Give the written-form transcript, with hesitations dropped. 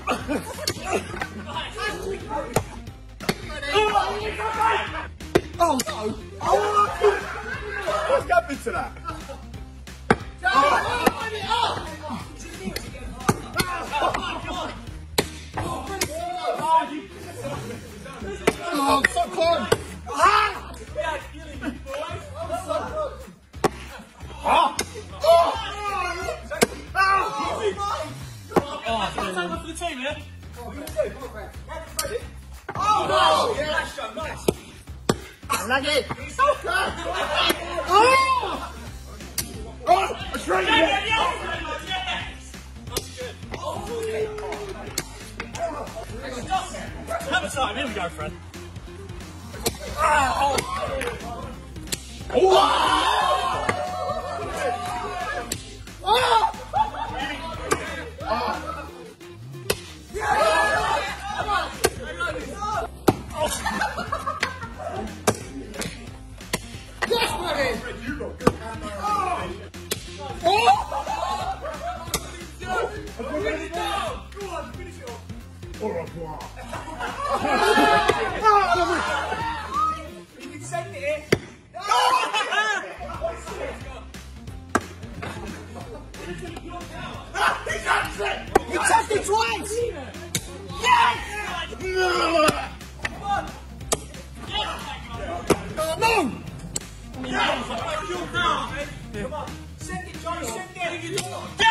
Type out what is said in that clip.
Oh no! Oh, what's happened to that? Oh, so close! For the team, yeah? Oh no! Yeah, that's so nice. Like it. Oh! Oh! A straight hit. Have a time, here we go, Fred. Au revoir. You can send it in. You touched it twice! Yes! No! Come on, send it, Johnny, send it.